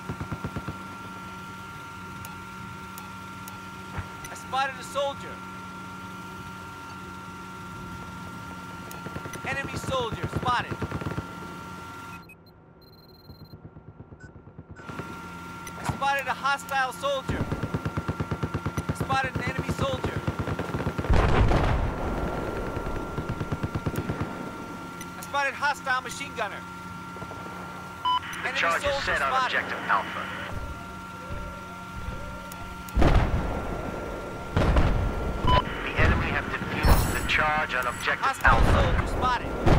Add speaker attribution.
Speaker 1: I spotted a soldier. Enemy soldier spotted. I spotted a hostile soldier. I spotted an enemy soldier. I spotted hostile machine gunner.
Speaker 2: The
Speaker 1: Enemy
Speaker 2: charge is
Speaker 1: soldier
Speaker 2: set on
Speaker 1: spotted.
Speaker 2: objective Alpha. The enemy have defused the charge on objective
Speaker 1: Hostile
Speaker 2: Alpha.
Speaker 1: soldier spotted.